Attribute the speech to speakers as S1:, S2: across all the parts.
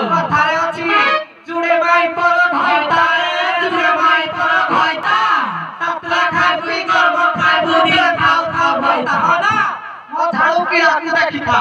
S1: कथारे अछि जुड़े माई पर भयता जुड़े माई पर भयता ततला खाइ बुई गर्व खाइ बुदी खाउ खाउ भयता हो ना म झाड़ू की आकु देखि था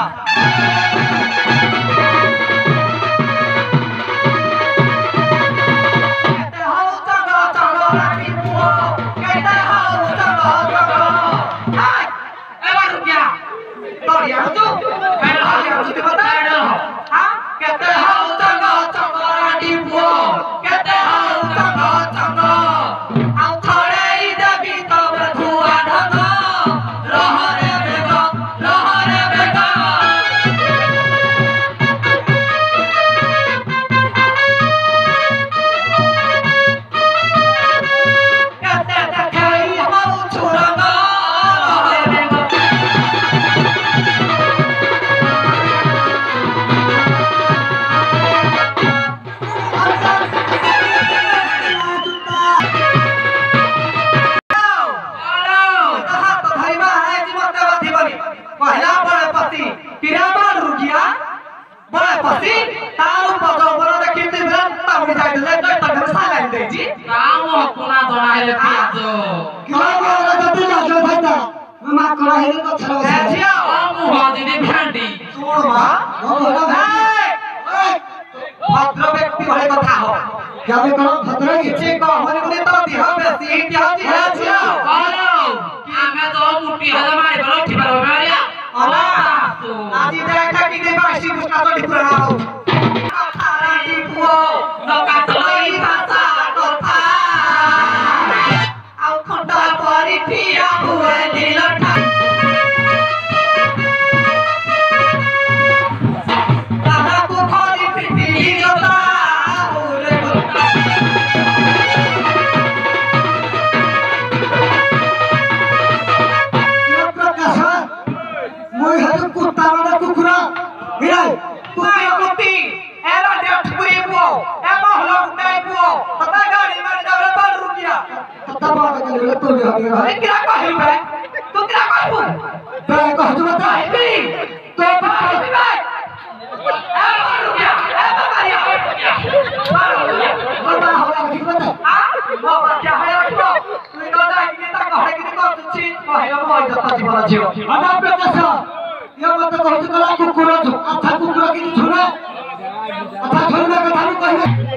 S1: कहते हो चलो चलो रानी पुओ कहते हो चलो चलो हाय एला रुकिया तोड़िया तू मैं हालिया तू बता हां कहते हो चलो चलो रानी पुओ कहते हो चलो चलो आउ थोड़े ही देवी तो धुआ ढंगो रहरे बेगो कहते देखाई हम छुरंगो रहरे बेगो पहला बड़े पति किराबार रुकिया बड़े पति तारू पतो बरो देखि तिब्रा ताऊ जाय दे तो तगड़ सालाइन दे जी काम कोना दणाले पियाजो किराबार जति लाजो भाइता ममा करा हेले तो छरो छिया ओ मुहदिने भेंडी सुन मा ओ बोला भद्र व्यक्ति भले कथा हो क्या बे करो भद्र किछि को होने गुने तो दिह बेसी क्या छिया हेलो आमे तो मुट्ठी हला मारी बरो उठी बरो मारिया अला आजी देखा कि दे बासी मुस्का तो डिपुरा हो कथारा डिपुओ नका तलई भाषा कथा आउ खंडा परी ठिया हुए दिलठा दादा को खोली पिटी जोता उरे बोता ये प्रकाश मोय हाथ कुत्ता वाला कुकुरा हिराय कुत्ता कुत्ती एरा डेटपुरी बुओ ए महलो उठाई बुओ पता गाड़ी में जावरे पर रुकिया पता बात के लिए तो ले हटी है क्या कहली बे तू क्या कहबू बे कह तू बता बे तो भाई बे ए पर रुकिया ए बकरिया बाबा होला ठीक बता हां बाबा क्या है रखो तू तो जाई कि ता घरे कि को तुछि कहलो मोय जता जीवन जियो अना प्रकाश ये मत कहत कला कुकुर छु अच्छा कुकुर की छुना अच्छा छुना कथा नु कहबे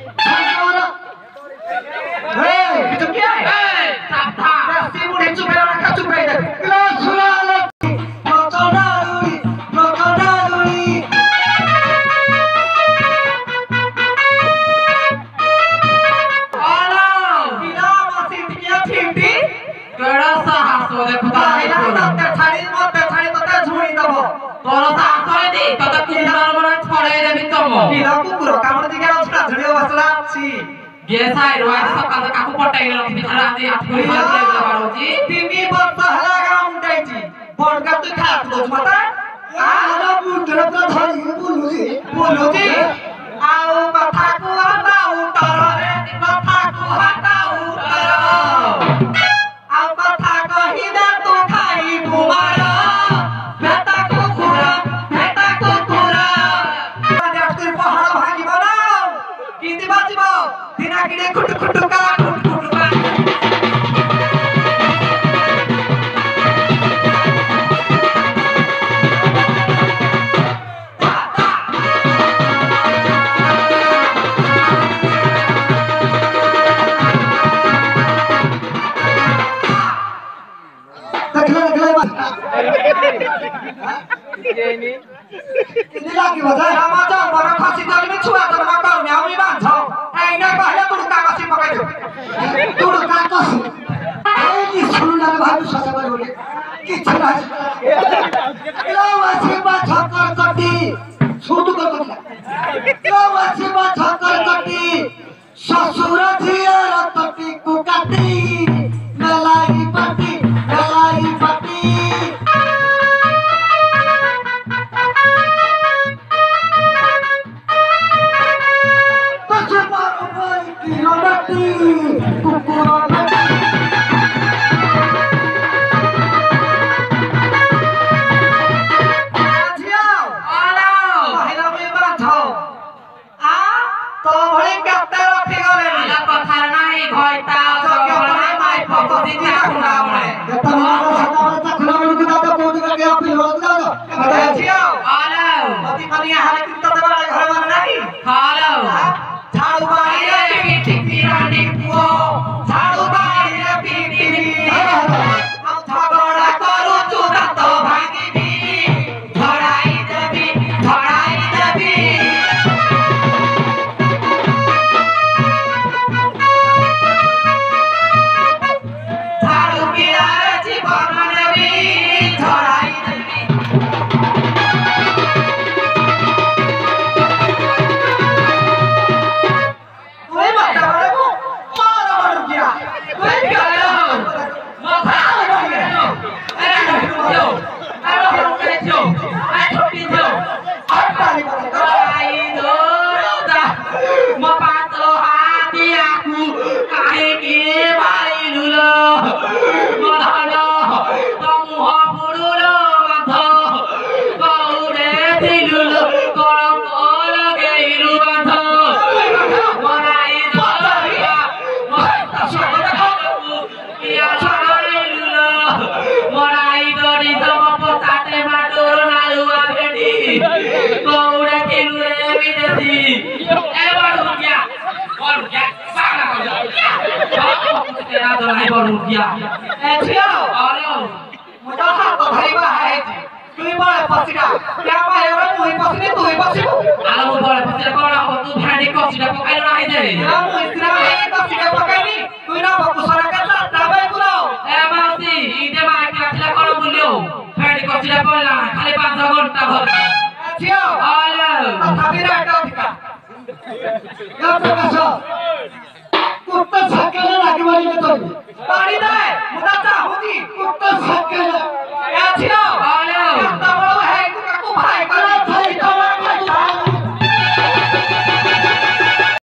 S1: हे तू क्या है ए साधा देसी मुड़ी चुपे रखा चुपे दे किला सुना ले क्रोकोडाइल आला बिना मसीन किया ठीकटी केड़ा साहस रे खुदा है छाड़ी मत झुणी दबो तोरा साहस रे दी तत कुंडाल मन छड़े रे बितमो किला कुकुर कामड़ दिगा छड़ा झड़ियो बसला छी गेसाई रोय सकाळ काकू पटाई रखि बिथरा आदि आठ कोई बात रे बारोजी तिमी बत हला गाम दैची बड़का तू खात दो मता आला पुत्र तो धरी बोलुजी आउ कथा को हटा उतर रे कथा को हटा उतर आउ कथा कहि दे तू खाई कुमार बेटा कुकुरा देखते पहाड़ भागी बनाओ किंदी बाजिबो दिना किने खुट खुटुका किने लागी बजा रामाचा बरा फासी दल में छुआ तर मा काउ न्याउ में बांध ए नै पहले तुड़का कासी पकाइ दे
S2: तो भले केते रखी गले
S1: आला कथा नाही घइता जगले माई पकसी चाखुना मळे
S3: केते मारो सदा बच्चा खुला बलु के दादा कोन के अपील हो दादा
S2: बता छियो
S1: आलो
S2: अति कनिया हाले कितो दबा घर में नहीं
S1: खालो
S2: झाड़ू बाड़ी रे पीटी पिरानी पुओ झाड़ू बाड़ी रे पीटी हम झगड़ा करू तू दांत भांगीबी धड़ाई देबी झाड़ू पिरारे जीवन नेबी धड़ाई देबी कोई बात करे को मारो मारो किया कोई
S1: खालो मो खालो जो आ छोटी जो
S2: हटाली करे
S1: आई दो म पातलो हाती आकु काहे के बाइलुलो मधलो तमुह पुरुलो बाधो गौरे दिलुलो करम कोल गेइलु बाधो मराई दो या छाइलुलो मराई दरी दम पताटे माटोर नालुआ भेडी गौरे दिलुले विदेशी ए बड़ुकिया साला तेरा तो नहीं बड़ुकिया
S2: ए छियो
S1: आलो
S2: मुझे हाथ धरिबा है जी तुई बड़े पसीना क्या मारे रे मुई पसीने तुई पसीबू
S1: आलो मो बड़े पसिरा कोन हो तू भेंडी कसिडा पकाइलो नाही दे
S2: ना मुई सिरा है तो सीधे पकाइनी तुई ना बकुसरा के दाबे पुराओ
S1: ए माउसी इदे मार के रखला कोन बुलियो भेंडी कसिडा पळला खाली 5 घंटा भर
S2: ए छियो
S1: आलो
S2: तथापि रे अधिका
S3: या प्रकाश कुत्ता छाकेले लागी मारी के तो
S2: पानी